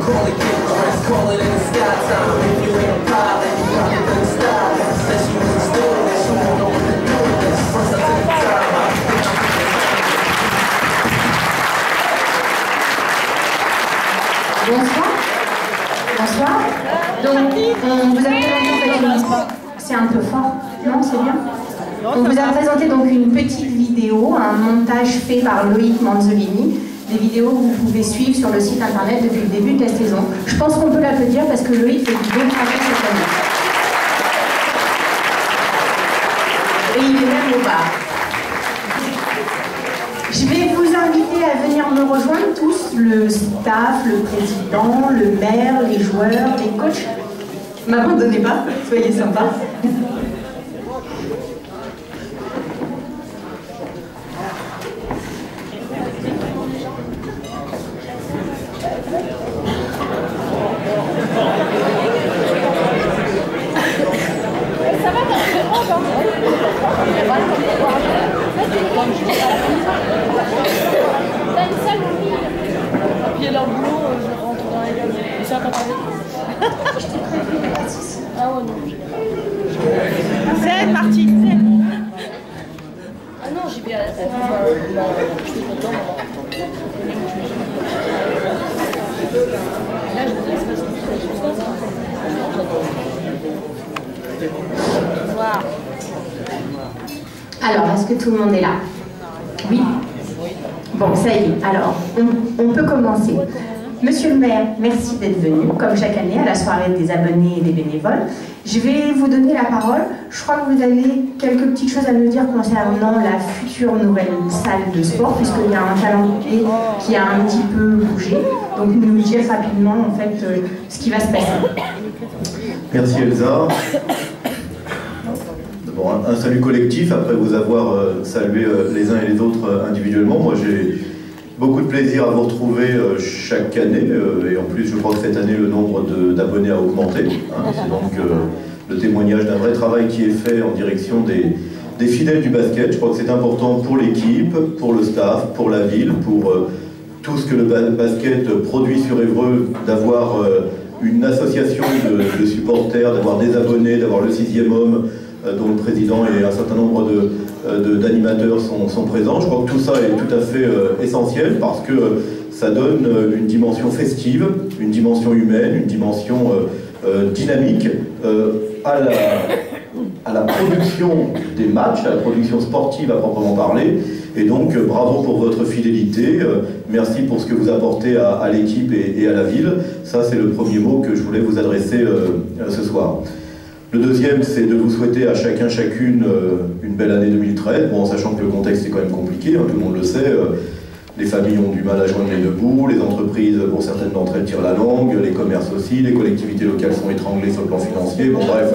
Bonsoir. Bonsoir. Donc, on vous a présenté... C'est un peu fort, non? C'est bien? On vous a présenté donc une petite vidéo, un montage fait par Loïc Manzolini, des vidéos que vous pouvez suivre sur le site internet depuis le début de la saison. Je pense qu'on peut l'applaudir parce que Loïc fait du bon travail cette année. Et il est même au bar. Je vais vous inviter à venir me rejoindre tous, le staff, le président, le maire, les joueurs, les coachs. M'abandonnez pas, soyez sympas. Zen, Martine, Zen. Ah non, j'y vais à la tête. Je suis content. Là, je vous laisse passer. Bonsoir. Alors, est-ce que tout le monde est là? Oui? Bon, ça y est. Alors, on peut commencer. Monsieur le maire, merci d'être venu, comme chaque année, à la soirée des abonnés et des bénévoles. Je vais vous donner la parole. Je crois que vous avez quelques petites choses à nous dire concernant la future nouvelle salle de sport, puisqu'il y a un calendrier qui a un petit peu bougé. Donc, nous dire rapidement, en fait, ce qui va se passer. Merci Elsa. D'abord, un salut collectif, après vous avoir salué les uns et les autres individuellement. Moi, j'ai beaucoup de plaisir à vous retrouver chaque année, et en plus je crois que cette année le nombre d'abonnés a augmenté. C'est donc le témoignage d'un vrai travail qui est fait en direction des fidèles du basket. Je crois que c'est important pour l'équipe, pour le staff, pour la ville, pour tout ce que le basket produit sur Évreux, d'avoir une association de supporters, d'avoir des abonnés, d'avoir le 6e homme, dont le président et un certain nombre d'animateurs sont présents. Je crois que tout ça est tout à fait essentiel parce que ça donne une dimension festive, une dimension humaine, une dimension dynamique à la production des matchs, à la production sportive à proprement parler. Et donc bravo pour votre fidélité, merci pour ce que vous apportez à l'équipe et à la ville. Ça c'est le premier mot que je voulais vous adresser ce soir. Le deuxième, c'est de vous souhaiter à chacun, chacune une belle année 2013, bon, en sachant que le contexte est quand même compliqué, hein, tout le monde le sait, les familles ont du mal à joindre les deux bouts, les entreprises, pour certaines d'entre elles, tirent la langue, les commerces aussi, les collectivités locales sont étranglées sur le plan financier, bon bref,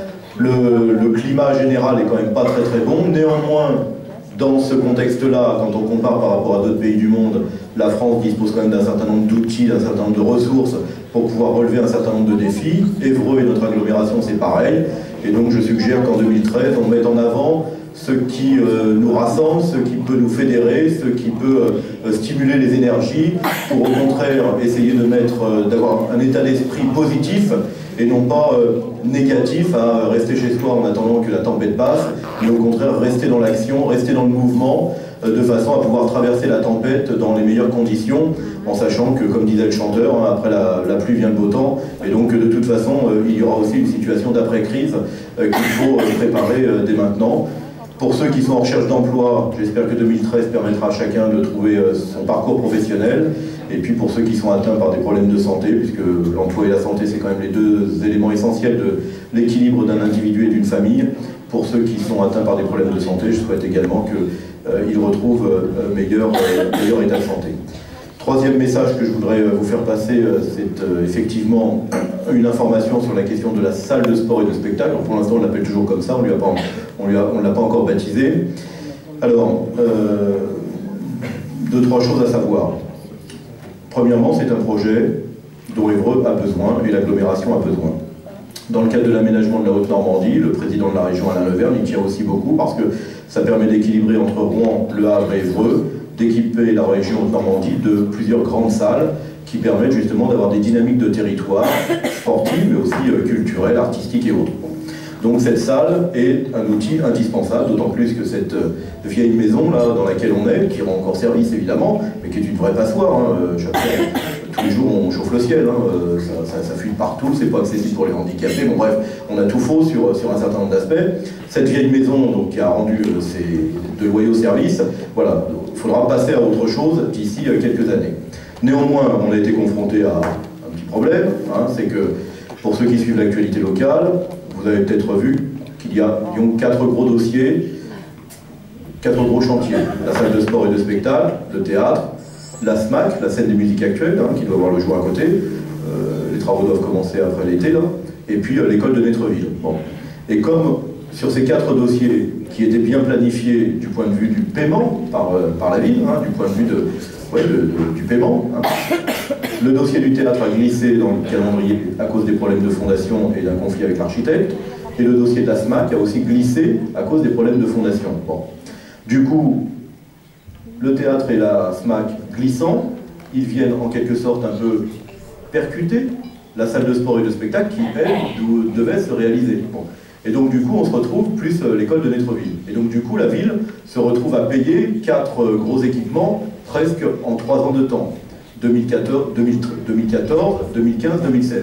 le climat général est quand même pas très très bon, néanmoins, dans ce contexte-là, quand on compare par rapport à d'autres pays du monde, la France dispose quand même d'un certain nombre d'outils, d'un certain nombre de ressources pour pouvoir relever un certain nombre de défis. Évreux et notre agglomération, c'est pareil. Et donc je suggère qu'en 2013, on mette en avant ce qui nous rassemble, ce qui peut nous fédérer, ce qui peut stimuler les énergies, pour au contraire essayer d'avoir un état d'esprit positif et non pas négatif à rester chez soi en attendant que la tempête passe, mais au contraire rester dans l'action, rester dans le mouvement, de façon à pouvoir traverser la tempête dans les meilleures conditions, en sachant que, comme disait le chanteur, hein, après la pluie vient le beau temps, et donc de toute façon il y aura aussi une situation d'après-crise qu'il faut préparer dès maintenant. Pour ceux qui sont en recherche d'emploi, j'espère que 2013 permettra à chacun de trouver son parcours professionnel. Et puis pour ceux qui sont atteints par des problèmes de santé, puisque l'emploi et la santé, c'est quand même les deux éléments essentiels de l'équilibre d'un individu et d'une famille. Pour ceux qui sont atteints par des problèmes de santé, je souhaite également qu'ils retrouvent meilleur état de santé. Troisième message que je voudrais vous faire passer, c'est effectivement une information sur la question de la salle de sport et de spectacle. Alors, pour l'instant, on l'appelle toujours comme ça, on ne l'a pas encore baptisé. Alors, deux, trois choses à savoir. Premièrement, c'est un projet dont Évreux a besoin et l'agglomération a besoin. Dans le cadre de l'aménagement de la Haute-Normandie, le président de la région, Alain Leverne, il tient aussi beaucoup parce que ça permet d'équilibrer entre Rouen, Le Havre et Évreux, d'équiper la région Haute-Normandie de plusieurs grandes salles qui permettent justement d'avoir des dynamiques de territoire sportives, mais aussi culturelles, artistiques et autres. Donc cette salle est un outil indispensable, d'autant plus que cette vieille maison là dans laquelle on est, qui rend encore service évidemment, mais qui est une vraie passoire. Tous les jours on chauffe le ciel, ça fuit partout, c'est pas accessible pour les handicapés. Bon bref, on a tout faux sur un certain nombre d'aspects. Cette vieille maison donc, qui a rendu de loyaux services, voilà, il faudra passer à autre chose d'ici quelques années. Néanmoins, on a été confronté à un petit problème, c'est que pour ceux qui suivent l'actualité locale, vous avez peut-être vu qu'il y a 4 gros dossiers, 4 gros chantiers. La salle de sport et de spectacle, le théâtre, la SMAC, la scène des musiques actuelles, qui doit voir le jour à côté. Les travaux doivent commencer après l'été, là. Et puis l'école de Netreville. Bon. Et comme sur ces 4 dossiers qui étaient bien planifiés du point de vue du paiement par la ville, du point de vue du paiement, le dossier du théâtre a glissé dans le calendrier à cause des problèmes de fondation et d'un conflit avec l'architecte, et le dossier de la SMAC a aussi glissé à cause des problèmes de fondation. Bon. Du coup, le théâtre et la SMAC glissant, ils viennent en quelque sorte un peu percuter la salle de sport et de spectacle qui, elle, devait se réaliser. Bon. Et donc du coup, on se retrouve plus l'école de Netreville. Et donc du coup, la ville se retrouve à payer 4 gros équipements presque en 3 ans de temps. 2014, 2015, 2016.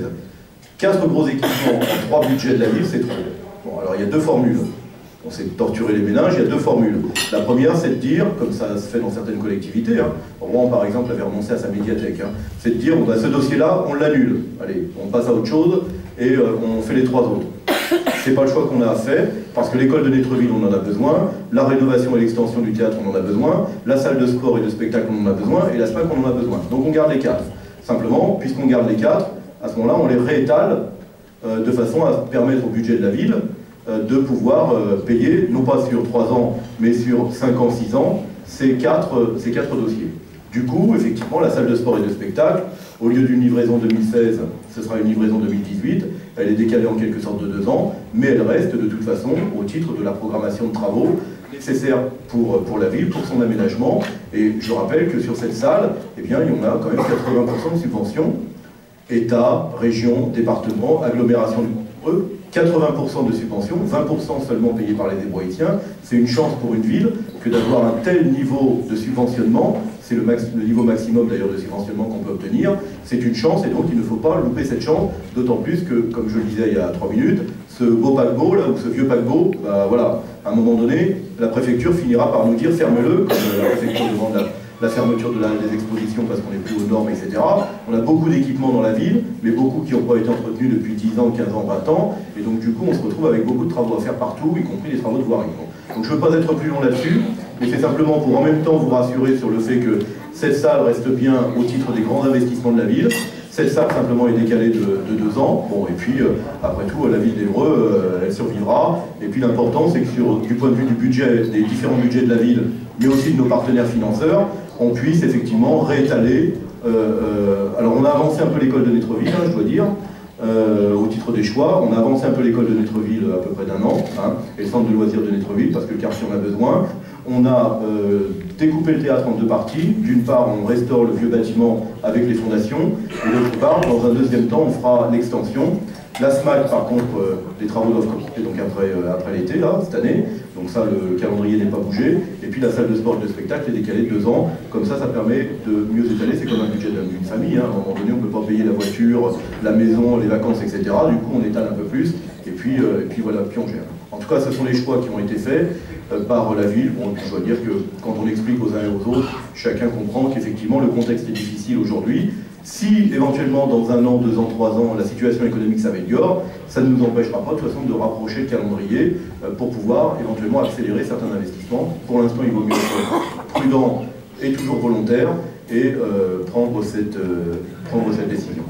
4 gros équipements en 3 budgets de la ville, c'est trop. Bon, alors il y a 2 formules. On s'est torturé les méninges, il y a 2 formules. La première, c'est de dire, comme ça se fait dans certaines collectivités, Rouen par exemple avait renoncé à sa médiathèque, c'est de dire, ce dossier-là, on l'annule. Allez, on passe à autre chose et on fait les 3 autres. C'est pas le choix qu'on a fait, parce que l'école de Netreville, on en a besoin, la rénovation et l'extension du théâtre, on en a besoin, la salle de sport et de spectacle, on en a besoin, et la SMAC, on en a besoin. Donc on garde les 4. Simplement, puisqu'on garde les 4, à ce moment-là, on les réétale de façon à permettre au budget de la ville de pouvoir payer, non pas sur 3 ans, mais sur 5 ans, 6 ans, ces 4 dossiers. Du coup, effectivement, la salle de sport et de spectacle, au lieu d'une livraison 2016, ce sera une livraison 2018, elle est décalée en quelque sorte de 2 ans, mais elle reste de toute façon au titre de la programmation de travaux nécessaires pour la ville, pour son aménagement. Et je rappelle que sur cette salle, eh bien, il y en a quand même 80% de subventions, État, région, département, agglomération du 80% de subventions, 20% seulement payés par les Hébraïtiens. C'est une chance pour une ville que d'avoir un tel niveau de subventionnement. C'est le niveau maximum d'ailleurs de subventionnement qu'on peut obtenir. C'est une chance et donc il ne faut pas louper cette chance, d'autant plus que, comme je le disais il y a 3 minutes, ce beau paquebot, là, ou ce vieux paquebot, voilà, à un moment donné, la préfecture finira par nous dire ferme-le, comme la préfecture demande la fermeture des expositions parce qu'on n'est plus aux normes, etc. On a beaucoup d'équipements dans la ville, mais beaucoup qui n'ont pas été entretenus depuis 10 ans, 15 ans, 20 ans, et donc du coup on se retrouve avec beaucoup de travaux à faire partout, y compris des travaux de voirie. Donc je ne veux pas être plus long là-dessus, mais c'est simplement pour en même temps vous rassurer sur le fait que cette salle reste bien au titre des grands investissements de la ville. Cette salle simplement est décalée de 2 ans, bon, et puis après tout la ville d'Évreux, elle survivra, et puis l'important c'est que du point de vue du budget, des différents budgets de la ville, mais aussi de nos partenaires financeurs, on puisse effectivement réétaler. Alors on a avancé un peu l'école de Netreville, je dois dire, au titre des choix. On a avancé un peu l'école de Netreville à peu près d'1 an, et le centre de loisirs de Netreville, parce que le quartier en a besoin. On a découpé le théâtre en 2 parties. D'une part, on restaure le vieux bâtiment avec les fondations, et d'autre part, dans un deuxième temps, on fera l'extension. La SMAC, par contre, les travaux doivent commencer donc après l'été, là, cette année. Donc ça, le calendrier n'est pas bougé. Et puis la salle de sport et de spectacle est décalée de 2 ans. Comme ça permet de mieux étaler. C'est comme un budget d'une famille. À un moment donné, on ne peut pas payer la voiture, la maison, les vacances, etc. Du coup, on étale un peu plus. Et puis voilà, puis on gère. En tout cas, ce sont les choix qui ont été faits par la ville. Bon, je dois dire que quand on explique aux uns et aux autres, chacun comprend qu'effectivement, le contexte est difficile aujourd'hui. Si éventuellement dans 1 an, 2 ans, 3 ans, la situation économique s'améliore, ça ne nous empêchera pas de toute façon de rapprocher le calendrier pour pouvoir éventuellement accélérer certains investissements. Pour l'instant, il vaut mieux être prudent et toujours volontaire et prendre cette décision.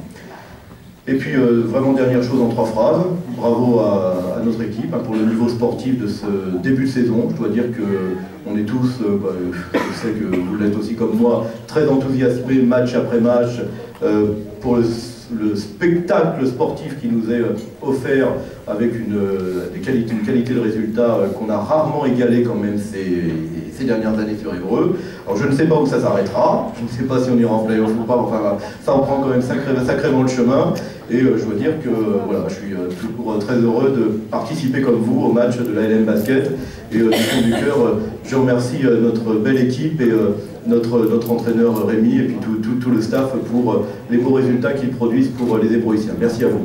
Et puis, vraiment dernière chose en 3 phrases, bravo à notre équipe pour le niveau sportif de ce début de saison. Je dois dire qu'on est tous, je sais que vous l'êtes aussi comme moi, très enthousiasmés match après match pour le spectacle sportif qui nous est offert avec une qualité de résultat qu'on a rarement égalé quand même ces dernières années sur Évreux. Alors je ne sais pas où ça s'arrêtera, je ne sais pas si on ira en play-off ou pas, enfin ça en prend quand même sacrément le chemin. Et je veux dire que voilà, je suis toujours très heureux de participer comme vous au match de la LM Basket. Et du fond du cœur, je remercie notre belle équipe et notre entraîneur Rémi et puis tout le staff pour les beaux résultats qu'ils produisent pour les Ébroïciens. Merci à vous.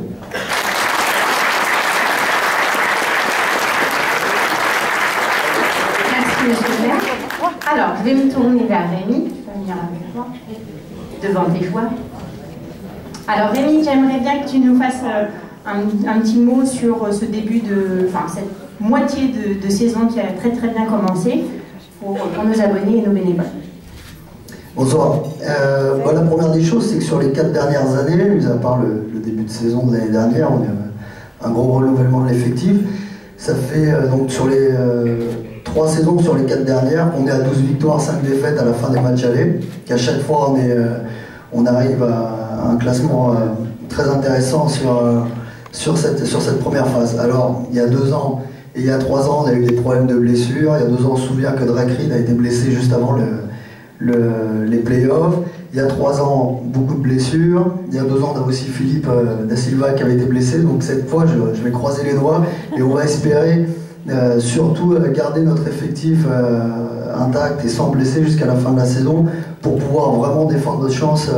Merci monsieur le maire. Alors, je vais me tourner vers Rémi. Tu vas venir avec moi, devant tes joueurs. Alors Rémi, j'aimerais bien que tu nous fasses un petit mot sur ce début cette moitié de saison qui a très très bien commencé pour nos abonnés et nos bénévoles. Bonsoir. La première des choses, c'est que sur les 4 dernières années, mis à part le début de saison de l'année dernière, on a un gros renouvellement de l'effectif. Ça fait donc sur les 3 saisons sur les 4 dernières, on est à 12 victoires, 5 défaites à la fin des matchs allés. Qu'à chaque fois, on arrive à un classement très intéressant sur cette première phase. Alors, il y a 2 ans et il y a 3 ans, on a eu des problèmes de blessures. Il y a 2 ans, on se souvient que Drake Reed a été blessé juste avant les playoffs. Il y a 3 ans, beaucoup de blessures. Il y a 2 ans, on a aussi Philippe Da Silva qui avait été blessé. Donc cette fois, je vais croiser les doigts et on va espérer surtout garder notre effectif intact et sans blesser jusqu'à la fin de la saison pour pouvoir vraiment défendre notre chance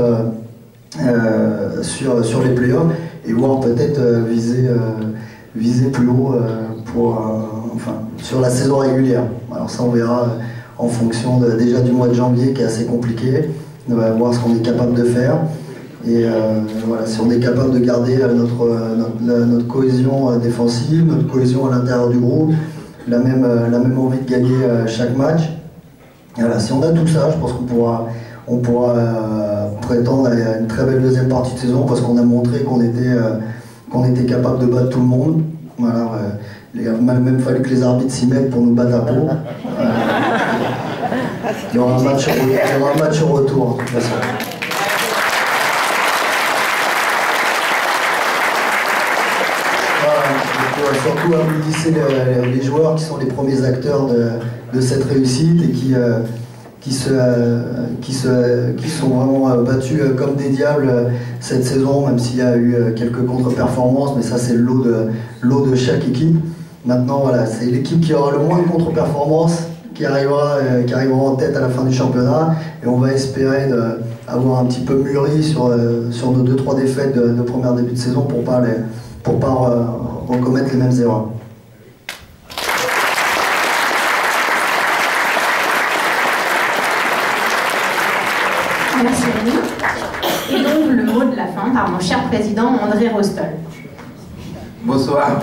sur les playoffs et voir peut-être viser plus haut sur la saison régulière. Alors ça, on verra en fonction déjà du mois de janvier qui est assez compliqué. On va voir ce qu'on est capable de faire. Et voilà, si on est capable de garder notre cohésion défensive, notre cohésion à l'intérieur du groupe, la même envie de gagner chaque match. Voilà, si on a tout ça, je pense qu'on pourra prétendre à une très belle deuxième partie de saison parce qu'on a montré qu'on était capable de battre tout le monde. Voilà, il a même fallu que les arbitres s'y mettent pour nous battre à Pau. Il y aura un match au retour, de toute façon. Surtout à mobiliser les joueurs qui sont les premiers acteurs de cette réussite et qui sont vraiment battus comme des diables cette saison, même s'il y a eu quelques contre-performances, mais ça c'est le lot de chaque équipe. Maintenant voilà, c'est l'équipe qui aura le moins de contre-performances qui arrivera en tête à la fin du championnat et on va espérer avoir un petit peu mûri sur nos 2-3 défaites de première début de saison pour pas recommettre les mêmes erreurs. Merci Rémi. Et donc le mot de la fin par mon cher président André Rostol. Bonsoir.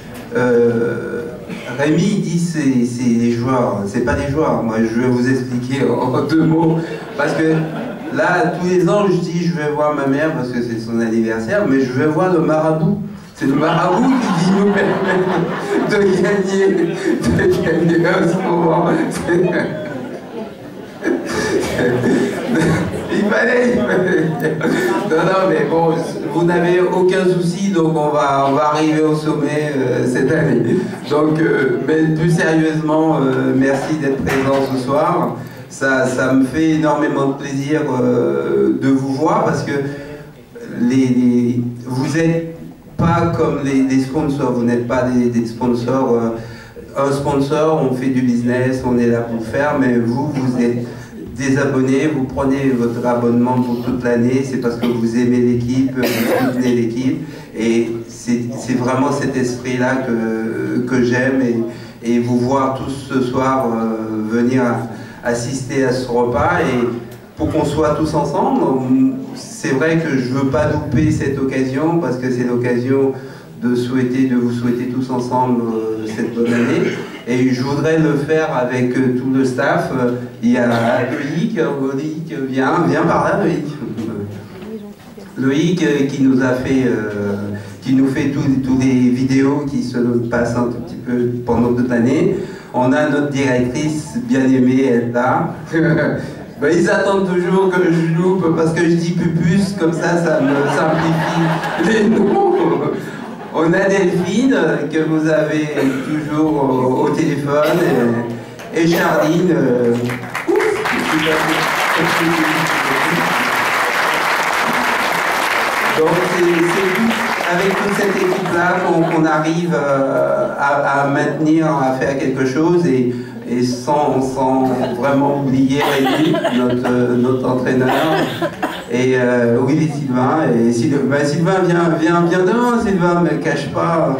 Rémi dit c'est des joueurs, c'est pas des joueurs. Moi je vais vous expliquer en 2 mots parce que là tous les ans je dis je vais voir ma mère parce que c'est son anniversaire, mais je vais voir le marabout. C'est le marabout qui nous permet de gagner en ce moment. Il fallait. Non, mais bon, vous n'avez aucun souci, donc on va arriver au sommet cette année. Donc, mais plus sérieusement, merci d'être présent ce soir. Ça me fait énormément de plaisir de vous voir parce que vous êtes pas comme des sponsors, vous n'êtes pas des sponsors. Un sponsor, on fait du business, on est là pour le faire, mais vous êtes des abonnés, vous prenez votre abonnement pour toute l'année, c'est parce que vous aimez l'équipe, vous soutenez l'équipe, et c'est vraiment cet esprit-là que j'aime, et vous voir tous ce soir venir assister à ce repas, et pour qu'on soit tous ensemble, c'est vrai que je ne veux pas louper cette occasion, parce que c'est l'occasion de vous souhaiter tous ensemble cette bonne année. Et je voudrais le faire avec tout le staff. Il y a Loïc, viens par là Loïc. Loïc qui nous a fait, qui nous fait tous les vidéos qui se passent un tout petit peu pendant toute l'année. On a notre directrice bien aimée, elle là. Ben, ils attendent toujours que je loupe parce que je dis pupus, comme ça me simplifie les noms. On a Delphine, que vous avez toujours au téléphone, et Charline. Donc c'est avec toute cette équipe-là qu'on arrive à maintenir, à faire quelque chose et sans vraiment oublier Rémi, notre entraîneur. Et oui, Sylvain. Et Sylvain, viens demain, Sylvain, ne me cache pas.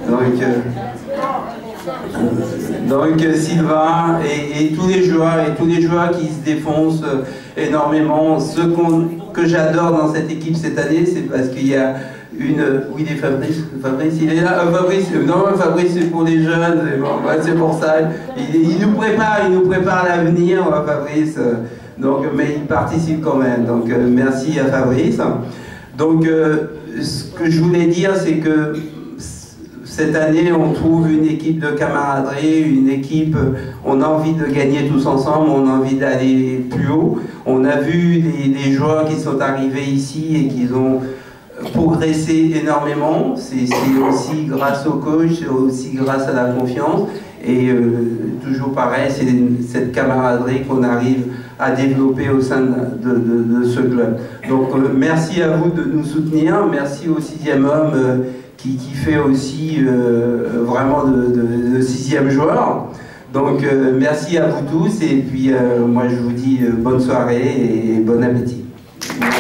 Donc Sylvain et tous les joueurs qui se défoncent énormément. Ce que j'adore dans cette équipe cette année, c'est parce qu'il y a une... Oui, il est Fabrice, il est là. Fabrice c'est pour les jeunes, c'est pour ça. Il nous prépare l'avenir, Fabrice. Donc, mais il participe quand même. Donc merci à Fabrice. Donc ce que je voulais dire, c'est que cette année, on trouve une équipe de camaraderie, une équipe, on a envie de gagner tous ensemble, on a envie d'aller plus haut. On a vu les joueurs qui sont arrivés ici et qui ont progressé énormément. C'est aussi grâce au coach, c'est aussi grâce à la confiance. Et toujours pareil, c'est cette camaraderie qu'on arrive à développer au sein de ce club. Donc merci à vous de nous soutenir, merci au 6e homme qui fait aussi vraiment de 6e joueur. Donc merci à vous tous et puis moi je vous dis bonne soirée et bon appétit. Merci.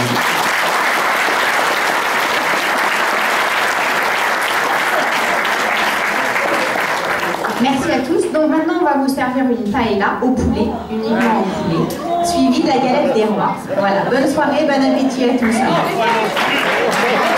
Merci à tous. Donc maintenant on va vous servir une paella au poulet, uniquement au poulet, suivie de la galette des rois. Voilà, bonne soirée, bon appétit à tous.